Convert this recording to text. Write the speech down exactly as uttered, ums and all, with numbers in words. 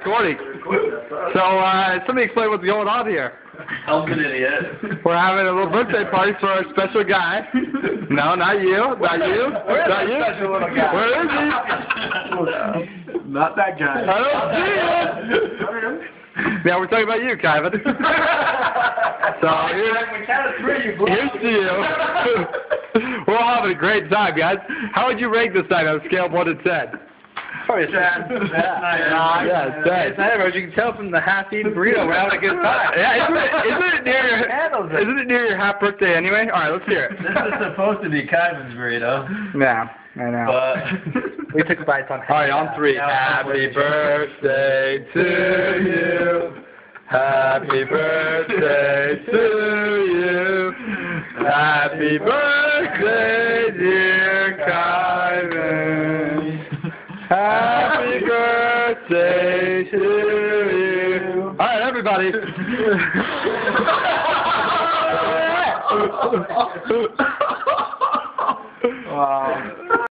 recording. So, uh, somebody explain what's going on here. I'm an idiot. We're having a little birthday party for our special guy. No, not you. Not you. Where's not that you. special little guy? Where is he? Not that guy. I don't see him. Yeah, we're talking about you, Khaiviens. So here's, here's to you. We're all having a great time, guys. How would you rate this night on a scale of one to ten? Probably ten. Yeah, ten. As you can tell from the half-eaten burrito, we're having a good time. Yeah, isn't it, isn't it near your isn't it near your half birthday anyway? All right, let's hear it. This is supposed to be Khaiviens burrito. Yeah, I know. But we took bites on. All right, on three. Happy birthday to you. Happy birthday to you. Happy birthday, dear Khaiviens. Happy birthday to you. All right, everybody.